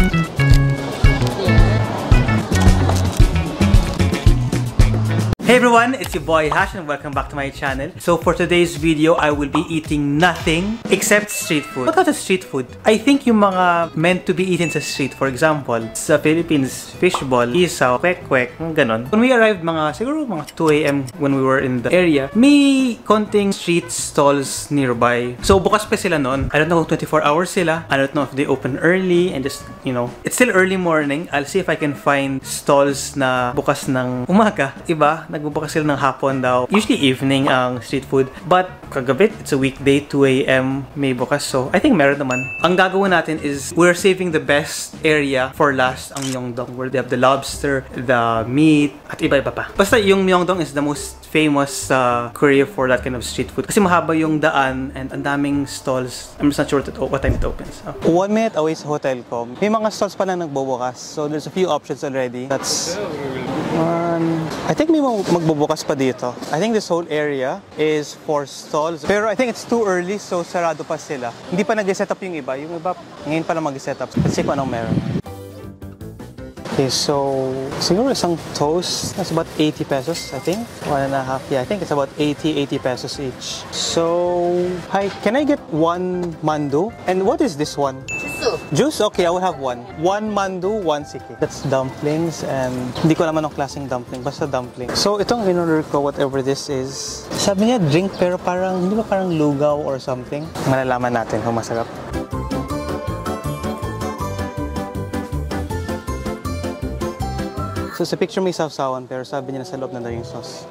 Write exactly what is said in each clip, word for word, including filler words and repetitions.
Hey everyone, it's your boy Hash and welcome back to my channel. So for today's video, I will be eating nothing except street food. What kind of street food? I think yung mga meant to be eaten sa street, for example, sa Philippines, fishball, isaw, kwek-kwek, ganon. When we arrived mga, siguro mga two A M when we were in the area, may konting street stalls nearby. So bukas pa sila nun. I don't know kung twenty-four hours sila. I don't know if they open early and just, you know, it's still early morning. I'll see if I can find stalls na bukas ng umaga. Iba, nagbubukas sila ng hapon daw. Usually evening ang street food. But kagabi, it's a weekday, two A M may bukas. So I think meron naman. Ang gagawin natin is we're saving the best area for last ang Myeongdong, where they have the lobster, the meat, at iba-iba pa. Basta yung Myeongdong is the most famous uh, Korea for that kind of street food. Kasi mahaba yung daan and ang daming stalls. I'm just not sure what time it opens. Oh. One minute away sa hotel ko. May mga stalls pa lang nagbubukas. So there's a few options already. That's one. I think may magbubukas pa dito. I think this whole area is for stalls. Pero I think it's too early, so sarado pa sila. Hindi pa nag-set up yung iba. Yung iba, ngayon pa lang mag-set up. Let's see kung anong meron. Okay, so siguro isang toast, that's about eighty pesos, I think. One and a half, yeah, I think it's about eighty, eighty pesos each. So, hi, can I get one mandu? And what is this one? Juice. Juice? Okay, I will have one. One mandu, one siki. That's dumplings and hindi ko naman ang klaseng dumpling, basta dumpling. So, itong in-order ko, whatever this is, sabi niya drink pero parang, hindi ba parang lugaw or something? Malalaman natin kung masarap. So sa picture may sausawan pero sabi niya nasa loob na daw yung sauce.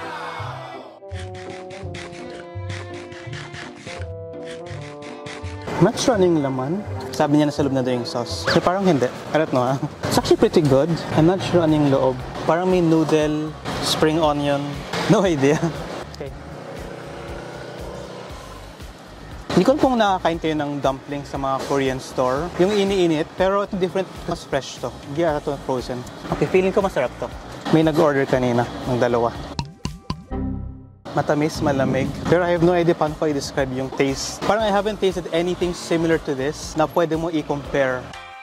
I'm not sure ano yung laman. Sabi niya nasa loob na daw yung sauce. So parang hindi. I don't know ha. It's actually pretty good. I'm not sure ano yung loob. Parang may noodle, spring onion. No idea. Okay. Hindi ko kung nakakain kayo ng dumpling sa mga Korean store. Yung iniinit, pero ito different, mas fresh to. Hindi ata ito frozen. Okay, feeling ko masarap to. May nag-order kanina ng dalawa. Matamis, malamig. Pero I have no idea paano ko i-describe yung taste. Parang I haven't tasted anything similar to this na pwede mo i-compare.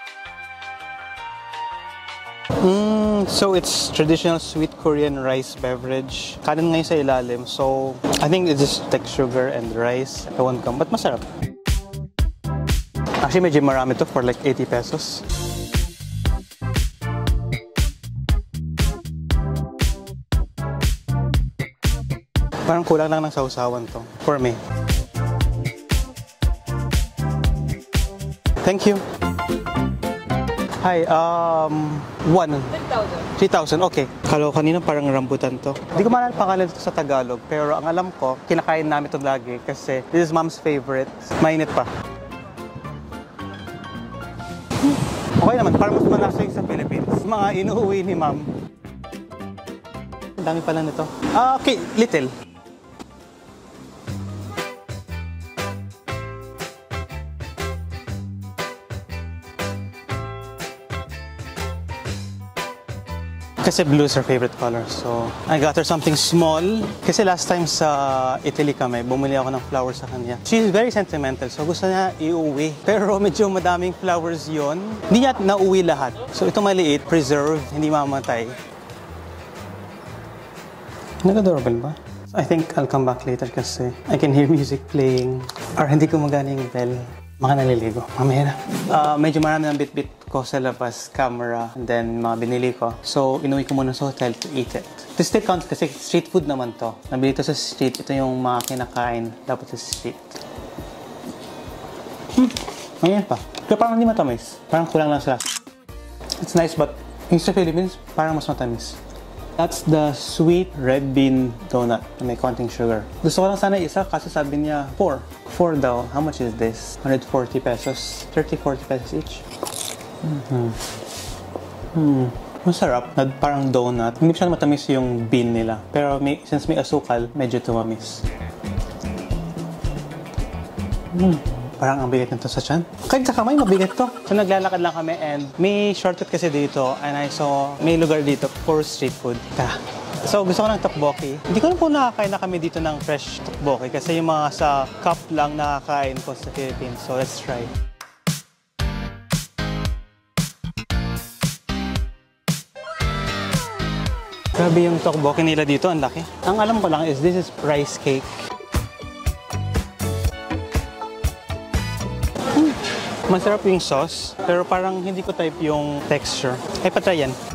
Mm, so it's traditional sweet Korean rice beverage. Kanin ngayon sa ilalim. So I think it's just like sugar and rice. I won't come, but masarap. Actually, medyo marami to for like eighty pesos. Parang kulang lang ng sausawan to for me. Thank you. Hi, um, one. three thousand, okay. Kalo kanina parang rambutan to. Hindi ko maalala pangalan ito sa Tagalog, pero ang alam ko, kinakain namin ito lagi kasi this is mom's favorite. Mainit pa. Okay naman, parang mas malasa yung sa Philippines. Mga inuuwi ni mom. Ang dami pala nito. Ah, okay, little. Kasi blue is her favorite color. So, I got her something small. Kasi last time sa Italy kami, bumili ako ng flowers sa kanya. She's very sentimental. So, gusto niya iuwi. Pero medyo madaming flowers yon. Hindi niya nauwi lahat. So, ito maliit, preserved, hindi mamatay. Nag-adorable ba? I think I'll come back later kasi I can hear music playing. Or hindi ko magana yung bell. Mga naliligo. Mamaya na. Uh, medyo marami ng bit-bit ko sa labas, camera, and then mga binili ko. So, inuwi ko muna sa hotel to eat it. This still counts kasi street food naman to. Nabili ito sa street. Ito yung mga kinakain dapat sa street. Hmm. Ngayon pa. Pero parang hindi matamis. Parang kulang lang sila. It's nice but yung sa Philippines, parang mas matamis. That's the sweet red bean donut na may konting sugar. Gusto ko lang sana isa kasi sabi niya four. four daw. How much is this? one hundred forty pesos. thirty, forty pesos each. Mm-hmm. Hmm. Masarap. Parang donut. Hindi siya matamis yung bean nila. Pero may, since may asukal, medyo tumamis. Hmm. Parang ang bigat nito sa tiyan. Kahit sa kamay, mabigat to. So naglalakad lang kami and may shortcut kasi dito and I saw may lugar dito for street food. Tara. So gusto ko ng tteokbokki. Hindi ko na po nakakain na kami dito ng fresh tteokbokki kasi yung mga sa cup lang nakakain po sa Philippines. So let's try. Grabe yung tteokbokki nila dito, ang laki. Ang alam ko lang is this is rice cake. Hmm. Masarap yung sauce, pero parang hindi ko type yung texture. Ay, patry yan.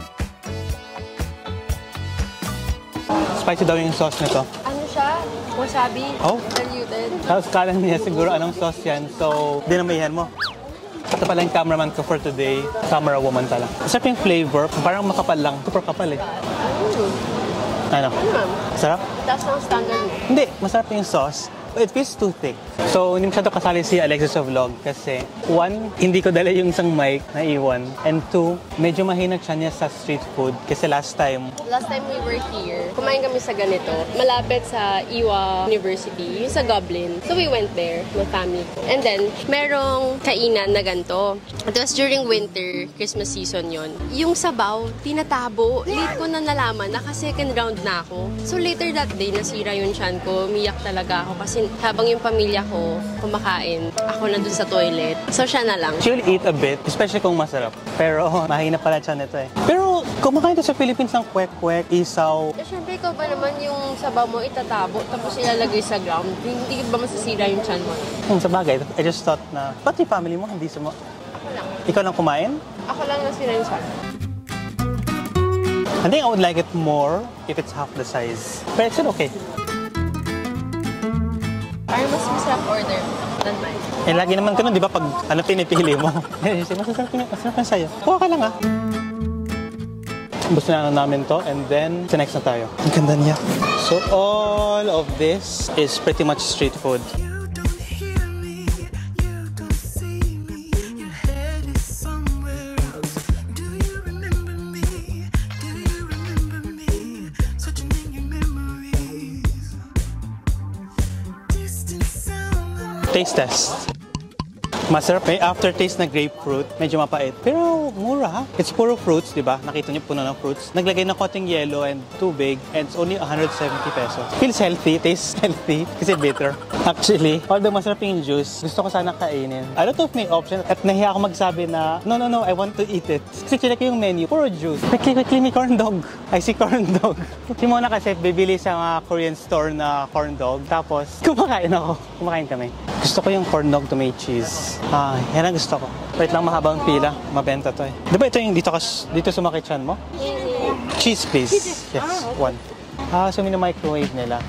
Spicy daw yung sauce nito. Ano siya? Wasabi? Oh. Diluted. Tapos kala niya siguro anong sauce yan, so dinamayan mo. Ito pala yung cameraman ko for today. Camera woman pala. Masarap yung flavor. Parang makapal lang. Super kapal eh. Mm. Ano? Ano? Sarap? That's ang standard mo. Hindi. Masarap yung sauce. It feels too thick. So, hindi masyado kasali si Alexis sa vlog kasi one, hindi ko dala yung isang mic na iwan. And two, medyo mahina siya niya sa street food kasi last time. Last time we were here, kumain kami sa ganito. Malapit sa Iwa University, yung sa Goblin. So we went there, my family ko. And then, merong kainan na ganito. It was during winter, Christmas season yon. Yung sabaw, tinatabo. Late ko na nalaman, naka-second round na ako. So later that day, nasira yung chan ko. Umiyak talaga ako kasi habang yung pamilya ko kumakain, ako na dun sa toilet. So siya na lang. She'll eat a bit, especially kung masarap. Pero mahina pala siya nito eh. Pero kumakain ka sa Philippines ng kwek-kwek, isaw. Eh, syempre, ikaw ba naman yung sabaw mo itatabo tapos ilalagay sa ground? Hindi ba masasira yung chan mo? Hmm, sa bagay, I just thought na, ba't yung family mo hindi sumo? Ako lang. Ikaw lang kumain? Ako lang nasira yung chan. I think I would like it more if it's half the size. But it's still okay. Parang mas masarap order than mine. Eh, lagi naman ganun, di ba? Pag ano pinipili mo. Eh, masasarap yung, masarap yung sa'yo. Kuha ka lang ah. Gusto na namin to and then sa next na tayo. Ang ganda niya. So all of this is pretty much street food. Taste test. Masarap eh. Aftertaste na grapefruit. Medyo mapait. Pero mura ha. It's puro fruits, di ba? Nakita niyo puno ng fruits. Naglagay ng konting yellow and tubig and it's only one hundred seventy pesos. Feels healthy. Tastes healthy. Kasi bitter. Actually, although masarap yung juice, gusto ko sana kainin. I don't know if may option. At nahiya ako magsabi na, no, no, no, I want to eat it. Kasi check ko yung menu. Puro juice. Quickly, quickly, may corn dog. I see corn dog. Si Mona kasi bibili sa mga Korean store na corn dog. Tapos, kumakain ako. Kumakain kami. Gusto ko yung corn dog to may cheese. Ah, yan ang gusto ko. Wait lang, mahabang pila. Mabenta to eh. Di ba ito yung dito, kas, dito sumakit chan mo? Cheese, please. Yes, one. Ah, so mini-microwave nila.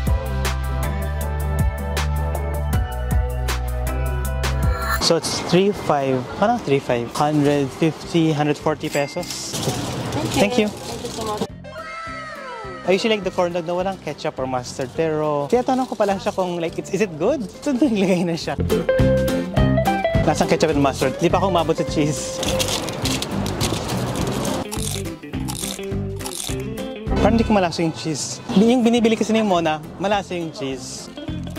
So it's three five. Parang three five. one fifty, one forty pesos. Thank you. Thank you so much. I usually like the corn dog na walang ketchup or mustard. Pero, tinatanong ko pa lang siya kung like, is it good? So, naglagay na siya. Nasang ketchup and mustard. Di pa ako umabot sa cheese. Parang hindi ko malasa yung cheese. Yung binibili kasi ni Mona, malasa yung cheese.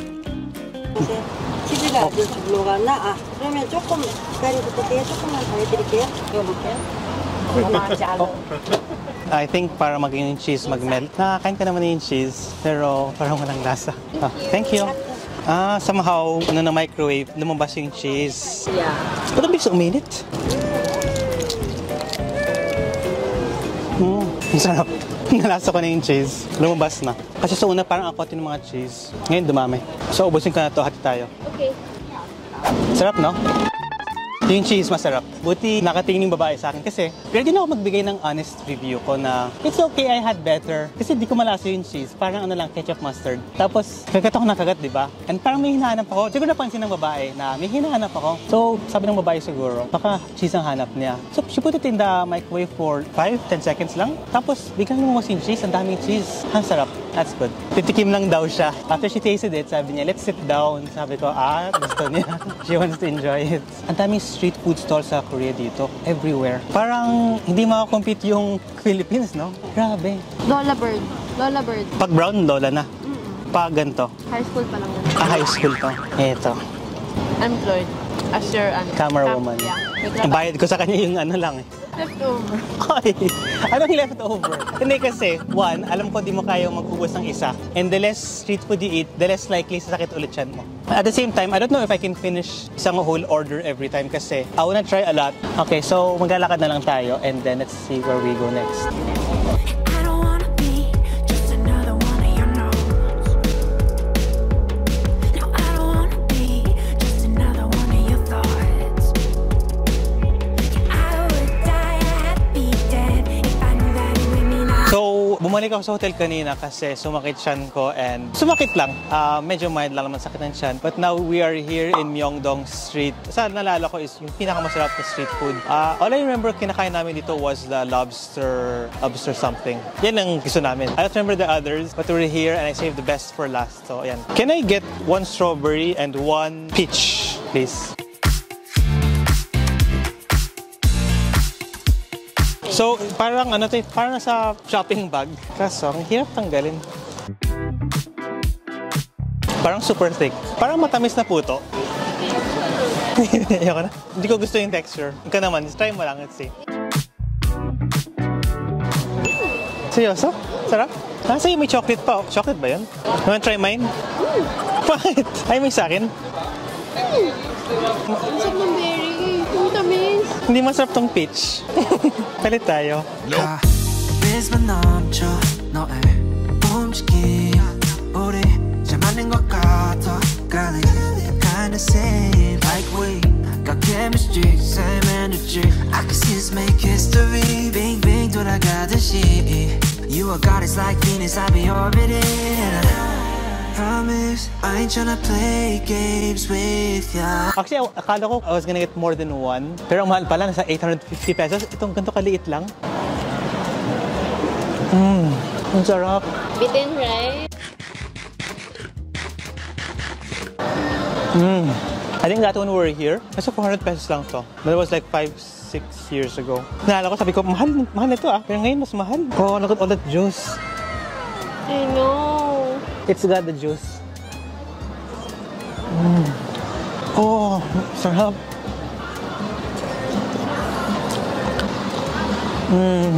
치즈가 아주 블로가 나. 아, 그러면 조금 기다려도 돼요? 조금만 더 해드릴게요. 이거 볼게요. Oh. I think para maging yung cheese mag-melt. Nakakain ka naman yung cheese, pero parang walang lasa. Ah, thank you. Ah, somehow, ano na microwave, lumabas yung cheese. Yeah. Ba't ang bilis uminit? Mm, ang sarap. Nalasa ko na yung cheese. Lumabas na. Kasi sa una parang akot yung mga cheese. Ngayon dumami. So ubusin ko na to, hati tayo. Okay. Sarap, no? Yung cheese masarap. Buti nakatingin yung babae sa akin kasi ready na ako magbigay ng honest review ko na it's okay, I had better. Kasi di ko malasa yung cheese. Parang ano lang, ketchup mustard. Tapos, kagat ako nakagat, di ba? And parang may hinahanap ako. Siguro napansin ng babae na may hinahanap ako. So, sabi ng babae siguro, baka cheese ang hanap niya. So, she put it in the microwave for five to ten seconds lang. Tapos, biglang lumabas yung cheese. Ang daming cheese. Ang sarap. That's good. Titikim lang daw siya. After she tasted it, sabi niya, let's sit down. Sabi ko, ah, gusto niya. She wants to enjoy it. Ang daming street food stalls sa Korea dito. Everywhere. Parang hindi makakompete yung Philippines, no? Grabe. Lola Bird. Lola Bird. Pag brown, lola na. Mm-mm. Pag ganito. High school pa lang yun. Ah, high school to. Eto. Employed. As your ano, Camera cam- woman. Yeah. Ang bayad ko sa kanya yung ano lang eh. Leftover. Ay, anong leftover? Hindi kasi, one, alam ko di mo kaya mag-ubos ng isa. And the less street food you eat, the less likely sasakit ulit yan mo. At the same time, I don't know if I can finish isang whole order every time kasi I wanna try a lot. Okay, so maglalakad na lang tayo and then let's see where we go next. I don't wanna Bumalik ako sa hotel kanina kasi sumakit tiyan ko and sumakit lang. Uh, medyo mild lang naman sakit ng tiyan. But now we are here in Myeongdong Street. Sa nalala ko is yung pinakamasarap na street food. Uh, all I remember kinakain namin dito was the lobster, lobster something. Yan ang gusto namin. I don't remember the others, but we're here and I saved the best for last. So, ayan. Can I get one strawberry and one peach, please? So, parang ano to, parang nasa shopping bag. Kaso, ang hirap tanggalin. Parang super thick. Parang matamis na puto. Ayoko na. Hindi ko gusto yung texture. Ikaw naman, try mo lang, let's see. Seryoso? Sarap? Ah, sa'yo may chocolate pa. Chocolate ba yun? You wanna try mine? Mm. Bakit? Ay, may sa'kin? Mm. Masarap ng berry. Ang tamis. Hindi masarap tong peach. Palit tayo. Chemistry, same energy. I can see us make history. Bing bing 돌아가듯이. You are goddess like Venus, I be orbiting. Promise, I ain't tryna play games with ya. Actually, akala ko I was gonna get more than one. Pero ang mahal pala, nasa eight hundred fifty pesos. Itong ganito kaliit lang. Mmm, ang sarap. Bitin, right? Mmm. I think that one we were here, nasa four hundred pesos lang to. But it was like five, six years ago. Naalala ko, sabi ko, mahal, mahal na ito ah. Pero ngayon, mas mahal. Oh, look at all that juice. I know. It's got the juice. Mm. Oh, sarap. Mmm.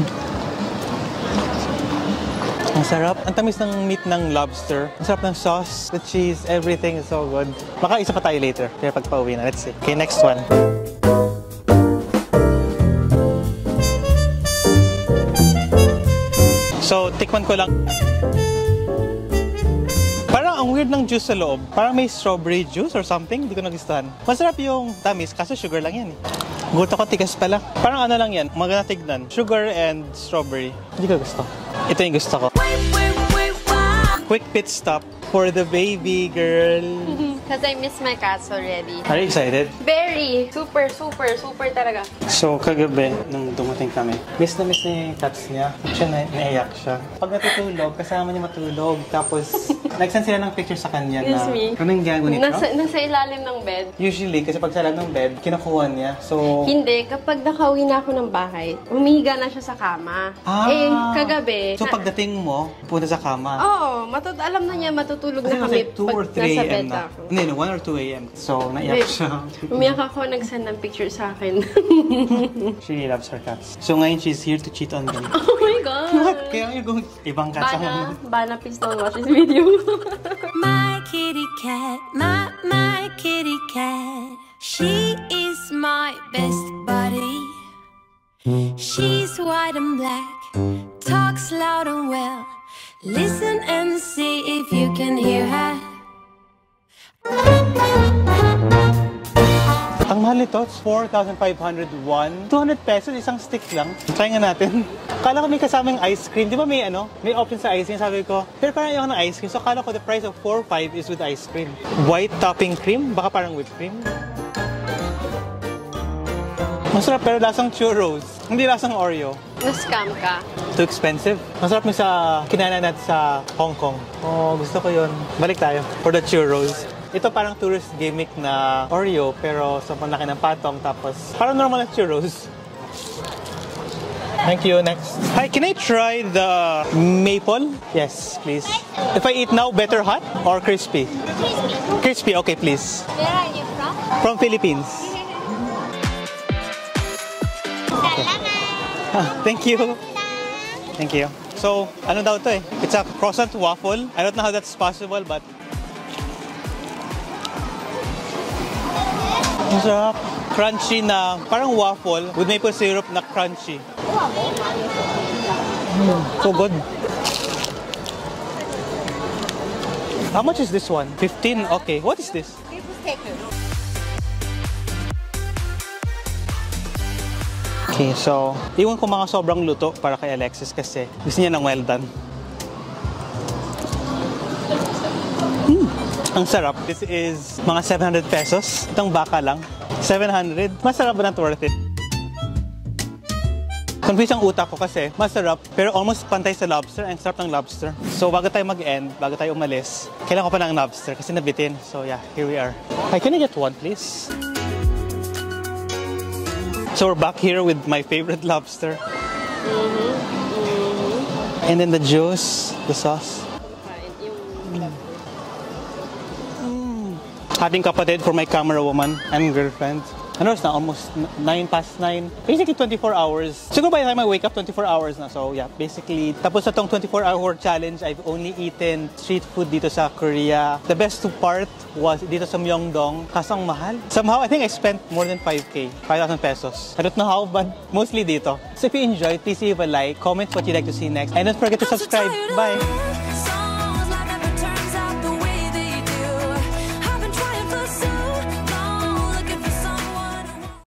Ang sarap. Ang tamis ng meat ng lobster. Ang sarap ng sauce, the cheese, everything is so good. Baka isa pa tayo later. Kaya pag pauwi na. Let's see. Okay, next one. So, tikman ko lang. Parang ang weird ng juice sa loob. Parang may strawberry juice or something. Hindi ko nagustuhan. Masarap yung tamis, kaso sugar lang yan eh. Gusto ko, tigas pala. Parang ano lang yan, maganda tignan. Sugar and strawberry. Hindi ko gusto. Ito yung gusto ko. Quick pit stop for the baby girl. Because I miss my cats already. Are you excited? Very. Super, super, super talaga. So, kagabi, nung dumating kami, miss na miss niya yung cats niya. Siya na naiyak siya. Pag natutulog, kasama niya matulog. Tapos, nag-send sila ng picture sa kanya na... Excuse me. Anong gagawin nito? Nasa, nasa ilalim ng bed. Usually, kasi pag sa ilalim ng bed, kinukuha niya. So... Hindi. Kapag nakauwi na ako ng bahay, umihiga na siya sa kama. Ah, eh, kagabi... So, pagdating mo, punta sa kama? Oo. Matut alam na niya, matutulog kasi na kami like two or three nasa a m bed na. ako. Hindi, no, one or two a m So, naiyak siya. Umiyak ako, nag-send ng picture sa akin. She really loves her cats. So, ngayon, she's here to cheat on them. Oh my God! What? Kaya yung going ibang cats Bana, ang... Bana, please don't watch this video. My kitty cat, my, my kitty cat. She is my best buddy. She's white and black, talks loud and well. Listen and see if you can hear her. Ang mahal nito, four thousand five hundred won. two hundred pesos, isang stick lang. Try nga natin. Kala ko may kasamang ice cream. Di ba may ano? May option sa ice cream. Sabi ko, pero parang ayaw ng ice cream. So kala ko the price of four five is with ice cream. White topping cream? Baka parang whipped cream. Masarap pero lasang churros. Hindi lasang Oreo. Na-scam ka. Too expensive. Masarap mo sa kinana natin sa Hong Kong. Oh, gusto ko yun. Balik tayo for the churros. Ito parang tourist gimmick na Oreo pero sa panlaki ng patong tapos parang normal na churros. Thank you. Next. Hi, can I try the maple? Yes, please. If I eat now, better hot or crispy? Crispy. Crispy, okay, please. Where are you from? From Philippines. Okay. Ah, thank you. Thank you. So, ano daw to eh? It's a croissant waffle. I don't know how that's possible, but... Ang sarap. Crunchy na, parang waffle with maple syrup na crunchy. Mm, so good. How much is this one? fifteen? Okay. What is this? Okay, so, iwan ko mga sobrang luto para kay Alexis kasi gusto niya ng well done. Ang sarap. This is mga seven hundred pesos. Itong baka lang. seven hundred. Masarap ba, not worth it? Confused ang utak ko kasi masarap pero almost pantay sa lobster. Ang sarap ng lobster. So bago tayo mag-end, bago tayo umalis, kailangan ko pa ng lobster kasi nabitin. So yeah, here we are. Hi, can I get one please? So we're back here with my favorite lobster. Mm-hmm. Mm-hmm. And then the juice, the sauce. Mm. Ating kapatid for my camera woman and girlfriend. Ano, it's na almost nine past nine. Basically twenty-four hours. Siguro by the time I wake up, twenty-four hours na. So yeah, basically, tapos na tong twenty-four hour challenge, I've only eaten street food dito sa Korea. The best part was dito sa Myeongdong. Kaso ang mahal. Somehow, I think I spent more than five K. five thousand pesos. I don't know how, but mostly dito. So if you enjoyed, please leave a like, comment what you'd like to see next, and don't forget to subscribe. Bye!